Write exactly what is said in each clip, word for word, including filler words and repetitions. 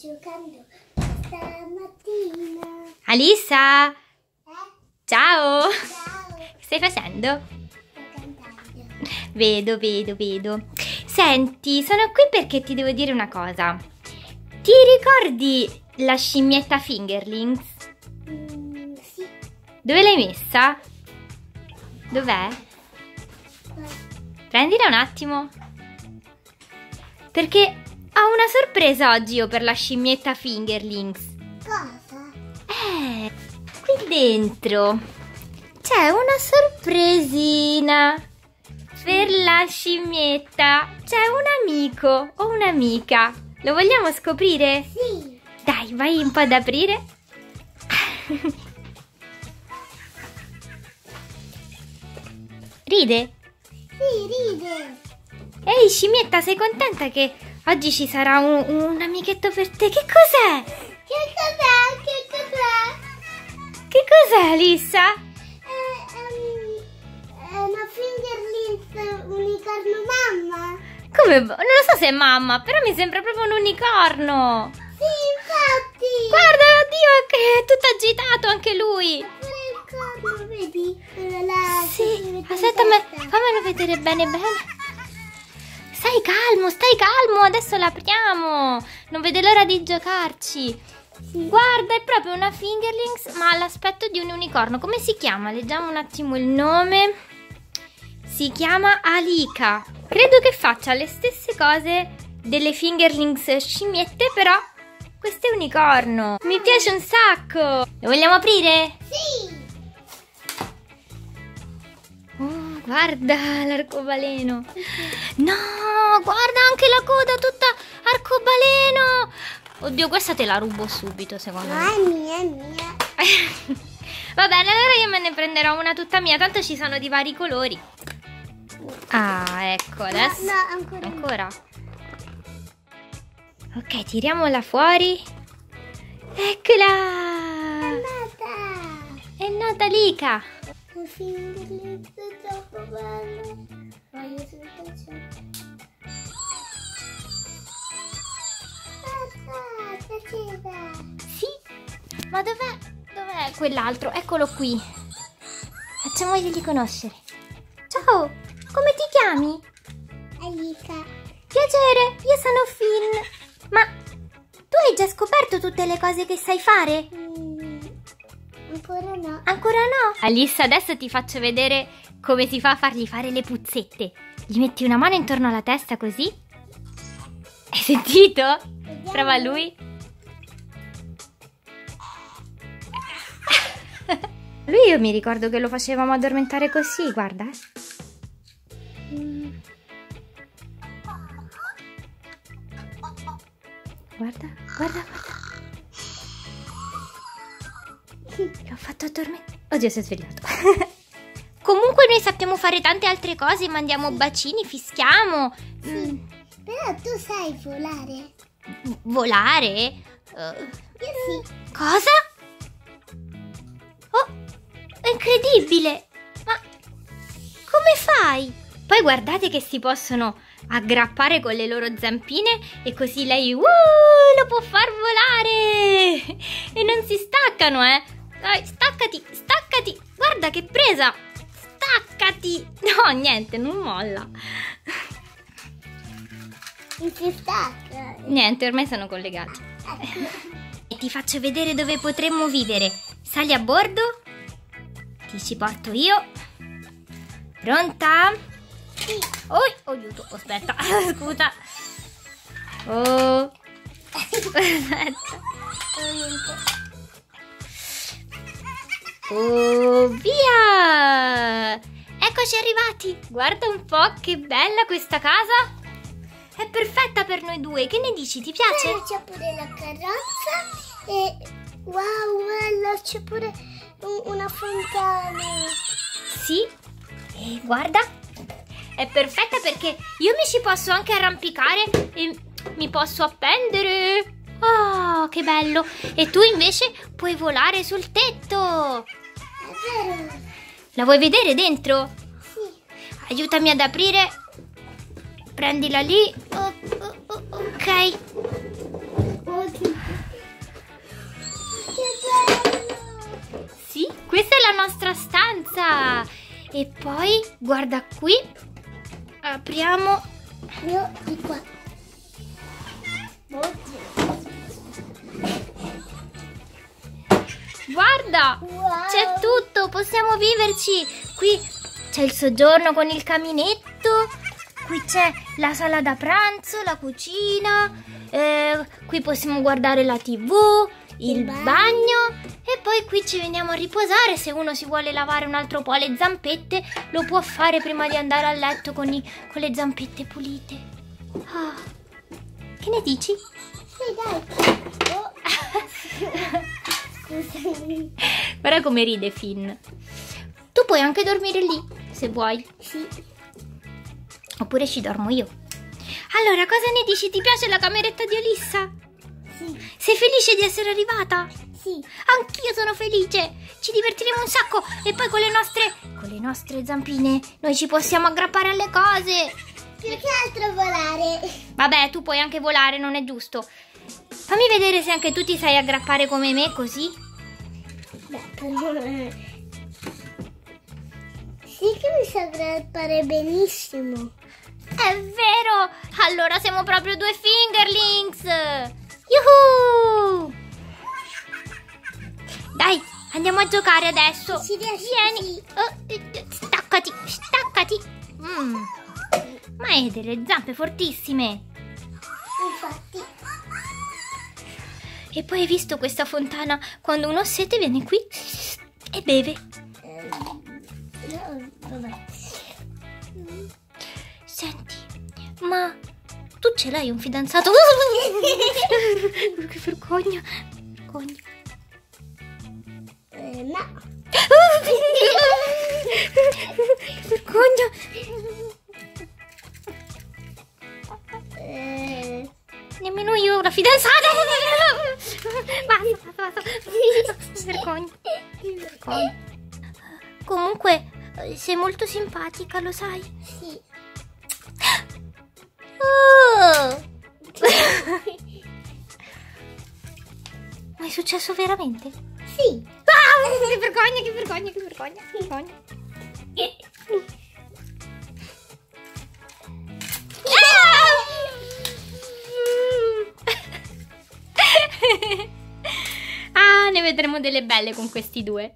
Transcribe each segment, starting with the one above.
giocando stamattina. Alissa? Eh? Ciao! Ciao! Che stai facendo? Sto cantando. Vedo, vedo, vedo. Senti, sono qui perché ti devo dire una cosa. Ti ricordi la scimmietta Fingerlings? Mm, sì. Dove l'hai messa? Dov'è? Prendila un attimo. Perché ho una sorpresa oggi io per la scimmietta Fingerlings. Cosa? Eh, qui dentro c'è una sorpresina per la scimmietta. C'è un amico o un'amica. Lo vogliamo scoprire? Sì. Dai, vai un po' ad aprire. Ride? Sì, ride. Ehi, scimmietta, sei contenta che oggi ci sarà un, un amichetto per te? Che cos'è? Che cos'è? Che cos'è? Che cos'è, Alissa? È, ehm, è una Fingerlings unicorno mamma. Come? Non lo so se è mamma, però mi sembra proprio un unicorno. Sì, infatti. Guarda, oddio, che è tutto agitato anche lui. Pure il corno, vedi? Quello là, Sì, che si vede in aspetta, me, testa. fammelo vedere bene bene. Stai calmo, stai calmo, adesso l'apriamo. Non vede l'ora di giocarci. Sì. Guarda, è proprio una Fingerlings, ma ha l'aspetto di un unicorno. Come si chiama? Leggiamo un attimo il nome. Si chiama Alika. Credo che faccia le stesse cose delle Fingerlings scimmiette, però questo è unicorno. Mi piace un sacco. Lo vogliamo aprire? Sì. Oh, guarda l'arcobaleno. No, guarda anche la coda tutta arcobaleno. Oddio, questa te la rubo subito, secondo No, me. è mia, è mia. Va bene, allora io me ne prenderò una tutta mia, tanto ci sono di vari colori. Ah, ecco, adesso. No, no, ancora no. Ancora. Ok, tiriamola fuori. Eccola! È nata. È nata Lika. La Fingerlings è troppo bella. Voglio subito giocare. Basta, piaceva. Sì. Ma dov'è? Dov'è quell'altro? Eccolo qui. Facciamogli conoscere. Ciao, come ti chiami? Alika. Piacere, io sono Finn. Ma tu hai già scoperto tutte le cose che sai fare? Mm, ancora no. Ancora no? Alissa, adesso ti faccio vedere come si fa a fargli fare le puzzette. Gli metti una mano intorno alla testa così. Hai sentito? Vediamo. Prova lui. Lui io mi ricordo che lo facevamo addormentare così, guarda. Mm. Guarda, guarda, guarda. L'ho fatto addormentare. Oddio, si è svegliato. Comunque noi sappiamo fare tante altre cose, mandiamo bacini, fischiamo. Mm, Però tu sai volare. volare. Uh, Io sì. cosa? Oh, è incredibile. Ma come fai? Poi guardate che si possono aggrappare con le loro zampine e così lei uh, lo può far volare. E non si staccano, eh. Dai, staccati, staccati. Guarda che presa. Staccati. No, niente, non molla. Non si stacca. Niente, ormai sono collegati. E ti faccio vedere dove potremmo vivere. Sali a bordo. Ti ci porto io. Pronta? Sì. Oh, oh, aiuto, aspetta, scusa. Oh. Aspetta. Oh, via! Eccoci arrivati. Guarda un po' che bella questa casa. È perfetta per noi due. Che ne dici? Ti piace? Bella, c'è pure la carrozza e wow, bella, c'è pure un- una fontana. Sì. E guarda, è perfetta perché io mi ci posso anche arrampicare e mi posso appendere. Oh, che bello. E tu invece puoi volare sul tetto. È vero? La vuoi vedere dentro? Sì. Aiutami ad aprire. Prendila lì. Oh, oh, oh, ok. Oh, che Ah, e poi guarda qui, apriamo. Io di qua. Oddio. Guarda, Wow. c'è tutto, possiamo viverci. Qui c'è il soggiorno con il caminetto, qui c'è la sala da pranzo, la cucina, eh, qui possiamo guardare la tivù, il, Il bagno. bagno. E poi qui ci veniamo a riposare. Se uno si vuole lavare un altro po' le zampette, lo può fare prima di andare a letto con, i- con le zampette pulite. Ah, che ne dici? Sì, dai. Oh. Scusami. Guarda come ride Finn. Tu puoi anche dormire lì, se vuoi. Sì. Oppure ci dormo io. Allora, cosa ne dici? Ti piace la cameretta di Alissa? Sì. Sei felice di essere arrivata? Sì. Anch'io sono felice. Ci divertiremo un sacco. E poi con le nostre... Con le nostre zampine noi ci possiamo aggrappare alle cose. Più che altro volare. Vabbè, tu puoi anche volare, non è giusto. Fammi vedere se anche tu ti sai aggrappare come me, così. Beh, però... eh, Sì che mi sa aggrappare benissimo. È vero! Allora siamo proprio due fingerlings! Yuhu! Dai, andiamo a giocare adesso. Ci riesci? Vieni! Sì. Oh, eh, staccati, staccati! Mm. Ma hai delle zampe fortissime! Infatti. E poi hai visto questa fontana? Quando uno ha sete viene qui e beve. Eh, no, vabbè. Senti, ma tu ce l'hai un fidanzato? Che vergogna, vergogna. Eh, no. Che vergogna. Eh, Nemmeno io ho una fidanzata. Basta, basta, basta. Vergogna, vergogna. Comunque, eh, sei molto simpatica, lo sai? sì. Oh. Ma è successo veramente? Sì. Ah, che vergogna, che vergogna, che vergogna, che vergogna. Ah, ne vedremo delle belle con questi due.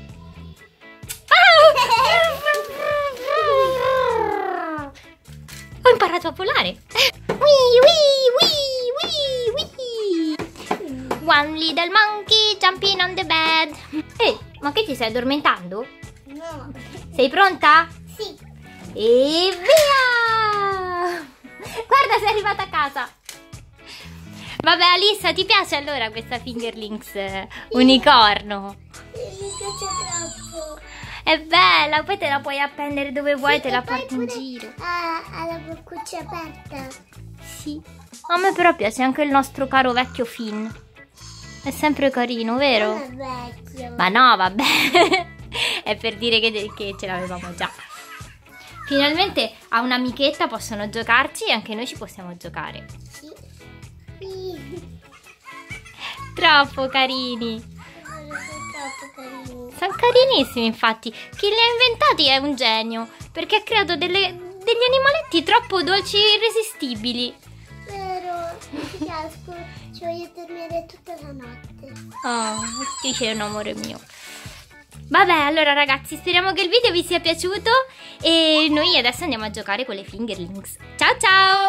Ho imparato a volare. Wee, wee, wee, wee, wee. One little monkey jumping on the bed. Ehi, ma che ti stai addormentando? No. Sei pronta? Sì. E via! Guarda, sei arrivata a casa. Vabbè, Alissa, ti piace allora questa Fingerlings eh, unicorno? Mi piace troppo. È bella, poi te la puoi appendere dove vuoi, Sì, te e la poi porti in pure giro. Ha, ha la boccuccia aperta. Sì. A me però piace anche il nostro caro vecchio Finn. È sempre carino, vero? Non è vecchio. Ma no, vabbè. È per dire che, che ce l'avevamo già. Finalmente a un'amichetta possono giocarci e anche noi ci possiamo giocare. Sì. Sì. Troppo carini. Sono troppo carini. Sono carinissimi, infatti. Chi li ha inventati è un genio, perché ha creato delle, degli animaletti troppo dolci e irresistibili. Vero. Mi casco. Ci voglio dormire tutta la notte. Oh, tu sei un amore mio. Vabbè, allora ragazzi, speriamo che il video vi sia piaciuto e noi adesso andiamo a giocare con le Fingerlings. Ciao ciao!